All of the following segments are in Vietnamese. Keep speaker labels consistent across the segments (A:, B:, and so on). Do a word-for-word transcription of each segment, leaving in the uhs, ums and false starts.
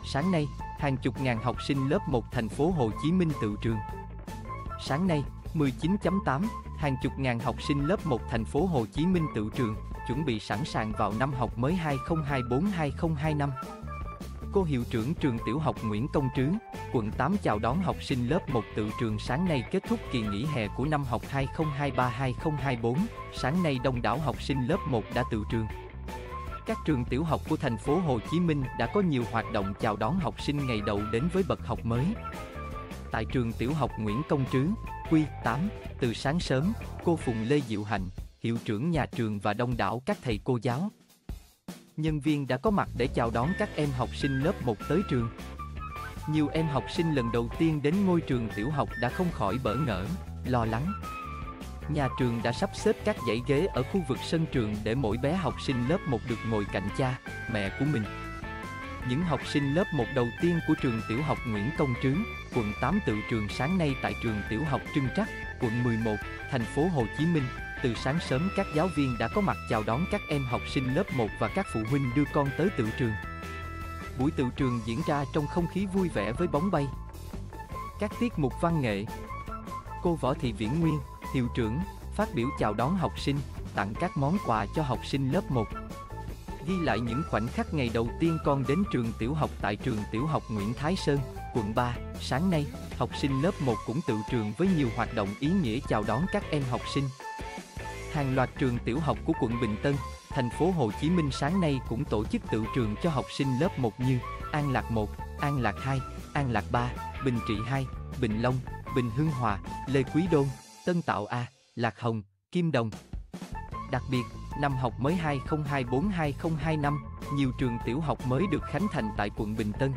A: Sáng nay, hàng chục ngàn học sinh lớp một thành phố Hồ Chí Minh tựu trường. Sáng nay, mười chín chấm tám, hàng chục ngàn học sinh lớp một thành phố Hồ Chí Minh tựu trường, chuẩn bị sẵn sàng vào năm học mới hai không hai tư hai không hai lăm. Cô hiệu trưởng trường tiểu học Nguyễn Công Trứ, quận tám chào đón học sinh lớp một tựu trường sáng nay kết thúc kỳ nghỉ hè của năm học hai không hai ba hai không hai tư. Sáng nay đông đảo học sinh lớp một đã tựu trường. Các trường tiểu học của thành phố Hồ Chí Minh đã có nhiều hoạt động chào đón học sinh ngày đầu đến với bậc học mới. Tại trường tiểu học Nguyễn Công Trứ, Quy tám, từ sáng sớm, cô Phùng Lê Diệu Hạnh, hiệu trưởng nhà trường và đông đảo các thầy cô giáo, nhân viên đã có mặt để chào đón các em học sinh lớp một tới trường. Nhiều em học sinh lần đầu tiên đến ngôi trường tiểu học đã không khỏi bỡ ngỡ, lo lắng. Nhà trường đã sắp xếp các dãy ghế ở khu vực sân trường để mỗi bé học sinh lớp một được ngồi cạnh cha, mẹ của mình. Những học sinh lớp một đầu tiên của trường tiểu học Nguyễn Công Trứ, quận tám tựu trường sáng nay tại trường tiểu học Trưng Trắc, quận mười một, thành phố Hồ Chí Minh. Từ sáng sớm các giáo viên đã có mặt chào đón các em học sinh lớp một và các phụ huynh đưa con tới tựu trường. Buổi tựu trường diễn ra trong không khí vui vẻ với bóng bay, các tiết mục văn nghệ. Cô Võ Thị Viễn Nguyên, hiệu trưởng, phát biểu chào đón học sinh, tặng các món quà cho học sinh lớp một. Ghi lại những khoảnh khắc ngày đầu tiên con đến trường tiểu học tại trường tiểu học Nguyễn Thái Sơn, quận ba, sáng nay, học sinh lớp một cũng tựu trường với nhiều hoạt động ý nghĩa chào đón các em học sinh. Hàng loạt trường tiểu học của quận Bình Tân, thành phố Hồ Chí Minh sáng nay cũng tổ chức tựu trường cho học sinh lớp một như An Lạc một, An Lạc hai, An Lạc ba, Bình Trị hai, Bình Long, Bình Hưng Hòa, Lê Quý Đôn, Tân Tạo A, Lạc Hồng, Kim Đồng. Đặc biệt, năm học mới hai không hai tư hai không hai lăm, nhiều trường tiểu học mới được khánh thành tại quận Bình Tân,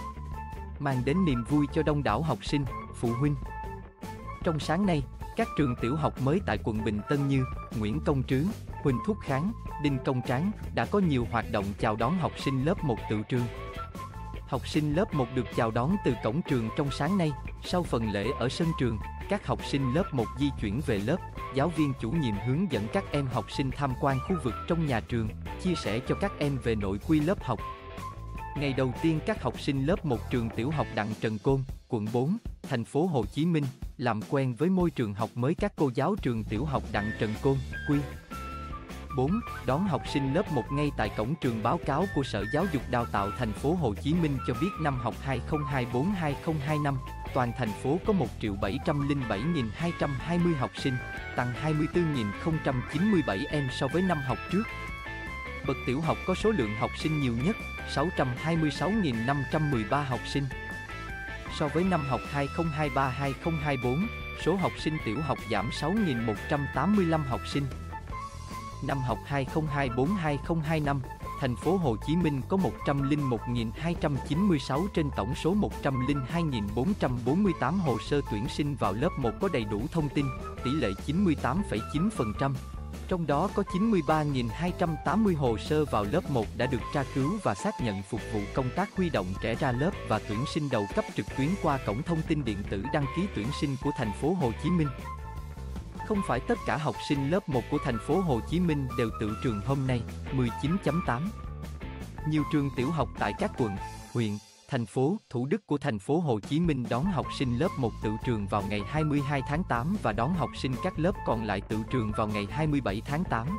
A: mang đến niềm vui cho đông đảo học sinh, phụ huynh. Trong sáng nay, các trường tiểu học mới tại quận Bình Tân như Nguyễn Công Trứ, Huỳnh Thúc Kháng, Đinh Công Tráng đã có nhiều hoạt động chào đón học sinh lớp một tựu trường. Học sinh lớp một được chào đón từ cổng trường trong sáng nay. Sau phần lễ ở sân trường, các học sinh lớp một di chuyển về lớp. Giáo viên chủ nhiệm hướng dẫn các em học sinh tham quan khu vực trong nhà trường, chia sẻ cho các em về nội quy lớp học. Ngày đầu tiên các học sinh lớp một trường tiểu học Đặng Trần Côn, quận bốn, thành phố Hồ Chí Minh, làm quen với môi trường học mới. Các cô giáo trường tiểu học Đặng Trần Côn, Quy bốn, đón học sinh lớp một ngay tại cổng trường. Báo cáo của Sở Giáo dục Đào tạo thành phố Hồ Chí Minh cho biết năm học hai không hai tư hai không hai lăm, toàn thành phố có một triệu bảy trăm lẻ bảy nghìn hai trăm hai mươi học sinh, tăng hai mươi tư nghìn không trăm chín mươi bảy em so với năm học trước. Bậc tiểu học có số lượng học sinh nhiều nhất, sáu trăm hai mươi sáu nghìn năm trăm mười ba học sinh. So với năm học hai không hai ba hai không hai tư, số học sinh tiểu học giảm sáu nghìn một trăm tám mươi lăm học sinh. Năm học hai không hai tư hai không hai lăm, thành phố Hồ Chí Minh có một trăm lẻ một nghìn hai trăm chín mươi sáu trên tổng số một trăm lẻ hai nghìn bốn trăm bốn mươi tám hồ sơ tuyển sinh vào lớp một có đầy đủ thông tin, tỷ lệ chín mươi tám phẩy chín phần trăm. Trong đó có chín mươi ba nghìn hai trăm tám mươi hồ sơ vào lớp một đã được tra cứu và xác nhận phục vụ công tác huy động trẻ ra lớp và tuyển sinh đầu cấp trực tuyến qua cổng thông tin điện tử đăng ký tuyển sinh của thành phố Hồ Chí Minh. Không phải tất cả học sinh lớp một của thành phố Hồ Chí Minh đều tựu trường hôm nay, mười chín chấm tám. Nhiều trường tiểu học tại các quận, huyện, thành phố, Thủ Đức của thành phố Hồ Chí Minh đón học sinh lớp một tựu trường vào ngày hai mươi hai tháng tám và đón học sinh các lớp còn lại tựu trường vào ngày hai mươi bảy tháng tám.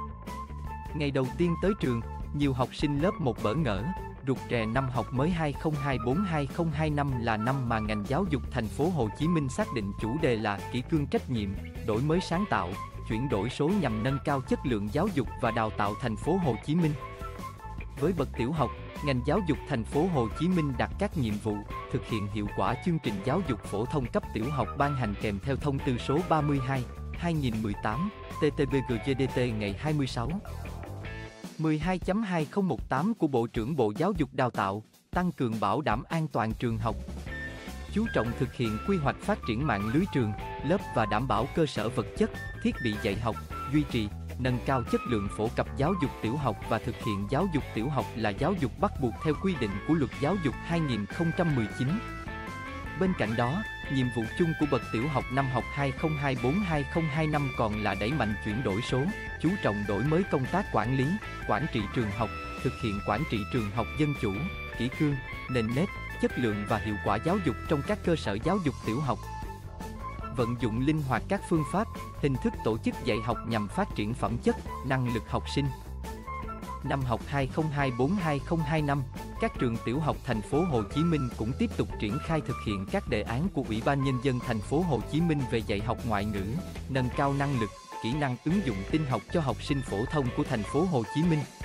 A: Ngày đầu tiên tới trường, nhiều học sinh lớp một bỡ ngỡ, rụt rè. Năm học mới hai không hai tư hai không hai lăm là năm mà ngành giáo dục thành phố Hồ Chí Minh xác định chủ đề là kỷ cương trách nhiệm, đổi mới sáng tạo, chuyển đổi số nhằm nâng cao chất lượng giáo dục và đào tạo thành phố Hồ Chí Minh. Với bậc tiểu học, ngành giáo dục thành phố Hồ Chí Minh đặt các nhiệm vụ thực hiện hiệu quả chương trình giáo dục phổ thông cấp tiểu học ban hành kèm theo thông tư số ba mươi hai trên hai nghìn mười tám T T B G D T ngày hai mươi sáu tháng mười hai năm hai không một tám của Bộ trưởng Bộ Giáo dục Đào tạo, tăng cường bảo đảm an toàn trường học, chú trọng thực hiện quy hoạch phát triển mạng lưới trường, lớp và đảm bảo cơ sở vật chất, thiết bị dạy học, duy trì, nâng cao chất lượng phổ cập giáo dục tiểu học và thực hiện giáo dục tiểu học là giáo dục bắt buộc theo quy định của Luật Giáo dục hai nghìn không trăm mười chín. Bên cạnh đó, nhiệm vụ chung của bậc tiểu học năm học hai không hai tư hai không hai lăm còn là đẩy mạnh chuyển đổi số, chú trọng đổi mới công tác quản lý, quản trị trường học, thực hiện quản trị trường học dân chủ, kỷ cương, nền nếp, chất lượng và hiệu quả giáo dục trong các cơ sở giáo dục tiểu học. Vận dụng linh hoạt các phương pháp, hình thức tổ chức dạy học nhằm phát triển phẩm chất, năng lực học sinh. Năm học hai không hai tư hai không hai lăm, các trường tiểu học thành phố Hồ Chí Minh cũng tiếp tục triển khai thực hiện các đề án của Ủy ban Nhân dân thành phố Hồ Chí Minh về dạy học ngoại ngữ, nâng cao năng lực, kỹ năng ứng dụng tin học cho học sinh phổ thông của thành phố Hồ Chí Minh.